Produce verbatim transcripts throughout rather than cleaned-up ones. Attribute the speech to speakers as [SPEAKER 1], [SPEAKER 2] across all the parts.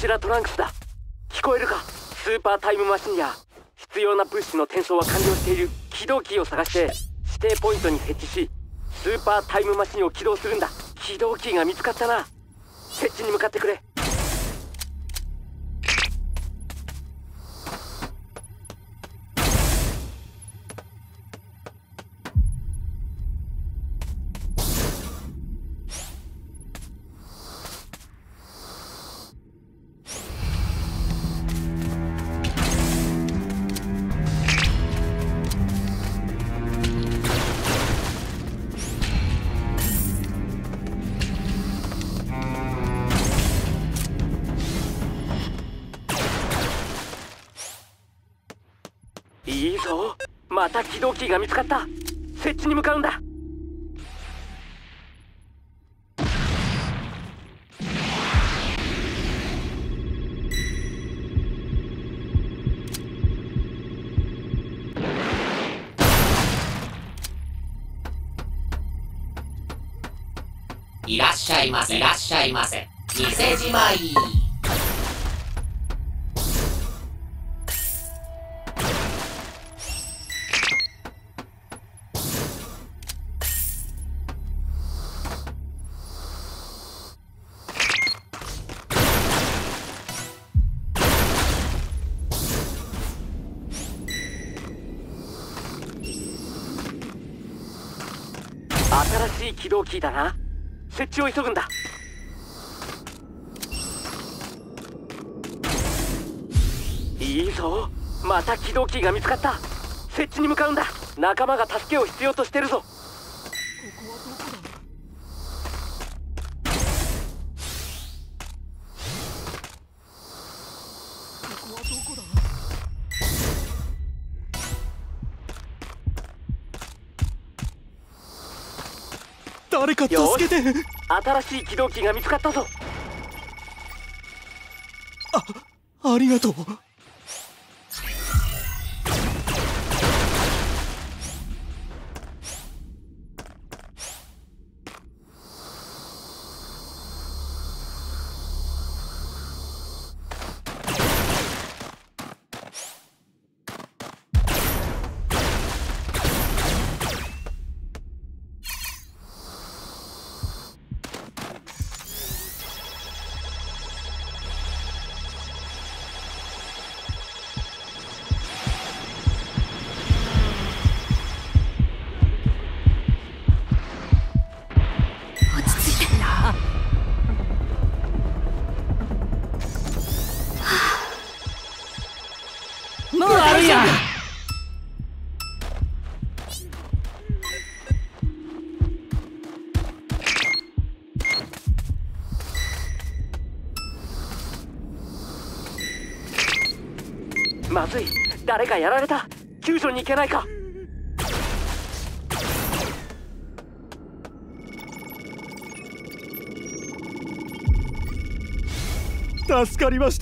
[SPEAKER 1] ちらトランクスだ。聞こえるか？スーパータイムマシンや必要な物資の転送は完了している。起動キーを探して指定ポイントに設置し、スーパータイムマシンを起動するんだ。起動キーが見つかったな。設置に向かってくれ。いいぞ、また起動キーが見つかった。設置に向かうんだ。
[SPEAKER 2] いらっしゃいませ、いらっしゃいませ。店じまい。
[SPEAKER 1] 新しい起動キーだな。設置を急ぐんだ。いいぞ、また起動キーが見つかった。設置に向かうんだ。仲間が助けを必要としてるぞ。
[SPEAKER 3] 誰か助けて。
[SPEAKER 1] 新しい起動キーが見つかったぞ。
[SPEAKER 3] あ、ありがとう。
[SPEAKER 1] まずい、誰かやられた。救助に行けないか。
[SPEAKER 3] 助かりました。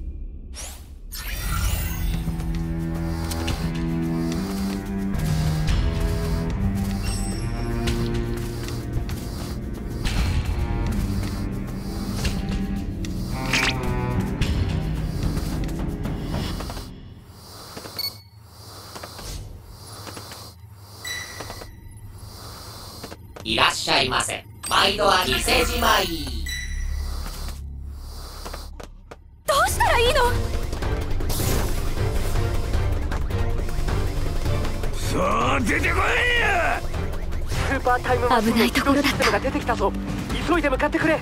[SPEAKER 2] いらっしゃいませ。毎度は店じまい。
[SPEAKER 4] どうしたらいいの？
[SPEAKER 3] さあ出てこいや。
[SPEAKER 1] スーパータイムマシンの起動システムが出てきたぞ。急いで向かってくれ。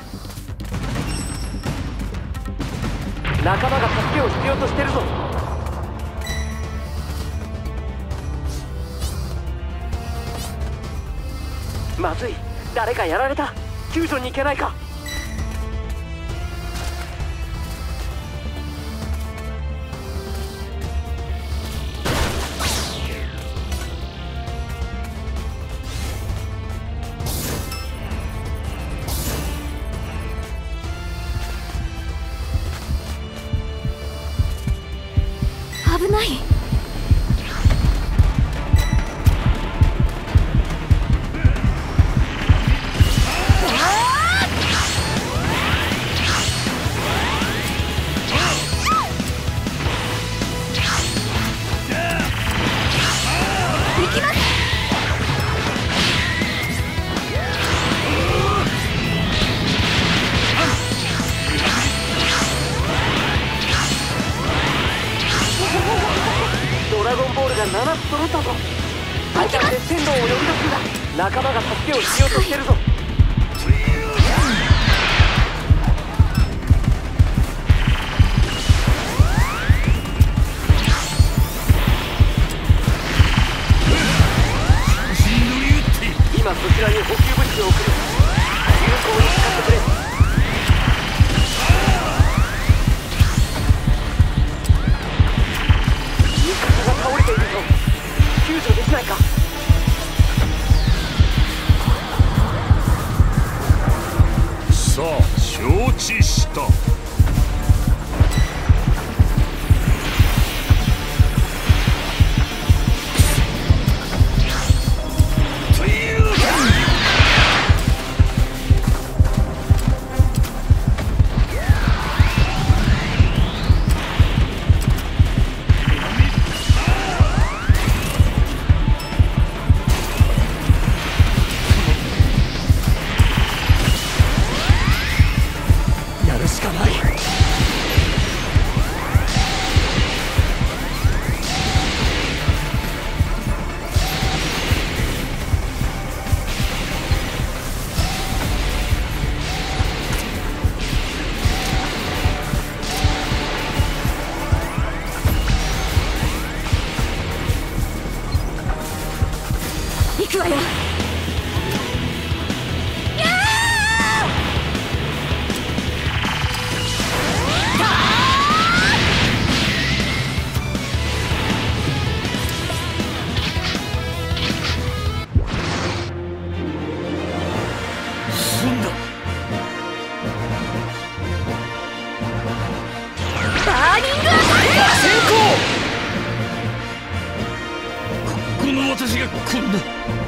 [SPEAKER 1] 仲間が助けを必要としてるぞ。まずい、誰かやられた。救助に行けないか。
[SPEAKER 4] 危ない。
[SPEAKER 1] がななつ揃ったぞ。相手で線路を呼び出すんだ。仲間が助けをしようとしてるぞ。今そちらに補給物資を送る。有効に使ってくれ。味方が倒れているぞ。救助できないか。
[SPEAKER 3] さあ承知した。
[SPEAKER 4] 行くわよ。
[SPEAKER 3] 済んだ。
[SPEAKER 4] バーニングアタック。
[SPEAKER 3] 先行。ここの私がこんな。